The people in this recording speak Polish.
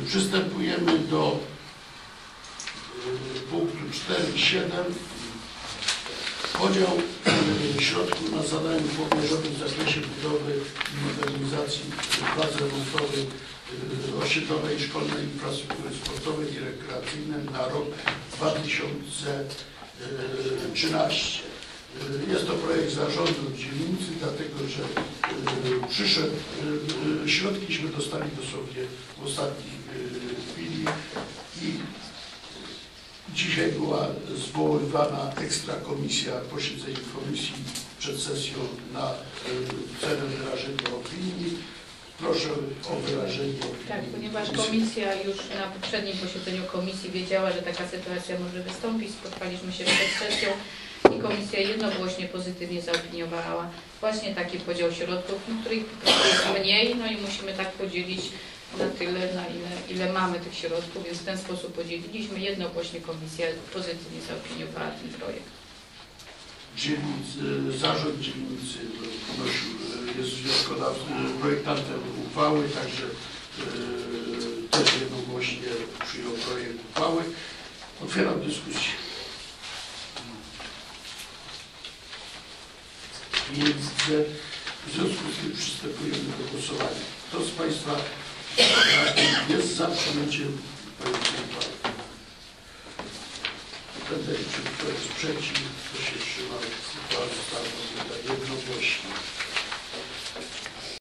Przystępujemy do punktu 4.7. Podział środków na zadania powierzone w zakresie budowy i modernizacji plac remontowych osiedlowej i szkolnej infrastruktury sportowej i rekreacyjnej na rok 2013. Jest to projekt zarządu dzielnicy, dlatego że przyszedł, środkiśmy dostali dosłownie w ostatniej chwili i dzisiaj była zwoływana ekstra komisja, posiedzenie komisji przed sesją na celem wyrażenia opinii. Proszę o wyrażenie opinii. Tak, ponieważ komisja już na poprzednim posiedzeniu komisji wiedziała, że taka sytuacja może wystąpić, spotkaliśmy się przed sesją i komisja jednogłośnie pozytywnie zaopiniowała właśnie taki podział środków, których po prostu jest mniej, no i musimy tak podzielić na tyle, na ile mamy tych środków, więc w ten sposób podzieliliśmy. Jednogłośnie komisja pozytywnie zaopiniowała ten projekt. Zarząd dzielnicy jest projektantem uchwały, także też jednogłośnie przyjął projekt uchwały. Otwieram dyskusję. Więc w związku z tym przystępujemy do głosowania. Kto z Państwa jest za przyjęciem projektu uchwały? Będę liczył, kto jest przeciw, kto się wstrzymał. Uchwała została podjęta jednogłośnie.